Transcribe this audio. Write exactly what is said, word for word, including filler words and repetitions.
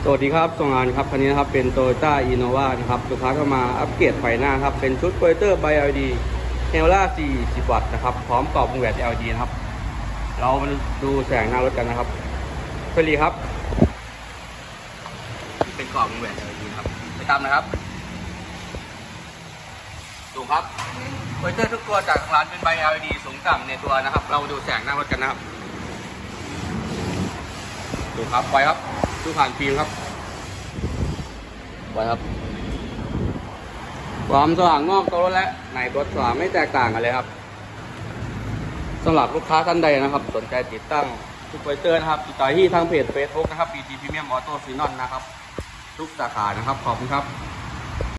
สวัสดีครับส่งงานครับคันนี้นะครับเป็น Toyota Innova นะครับลูกค้าก็มาอัปเกรดไฟหน้าครับเป็นชุดโปรเจคเตอร์ ไบ แอล อี ดี เฮล่าสี่สิบวัตต์นะครับพร้อมกรอบวงแหวน แอล อี ดี นะครับเรามาดูแสงหน้ารถกันนะครับเฟรีครับเป็นกรอบวงแหวน แอล อี ดี นะครับไปตามนะครับดูครับโปรเจคเตอร์ทุกตัวจากทางร้านเป็นใบ แอล อี ดี สูงต่ำในตัวนะครับเราดูแสงหน้ารถกันนะครับดูครับไฟครับดูผ่านฟิล์มครับไว้ครับความสว่างนอกตัวรถและในตัวสว่างไม่แตกต่างกันเลยครับสำหรับลูกค้าท่านใดนะครับสนใจติดตั้งทุกไฟเตอร์นะครับติดต่อที่ทางเพจ Facebook นะครับ บี ที Premium Auto Sinon นะครับทุกสาขานะครับขอบคุณครับ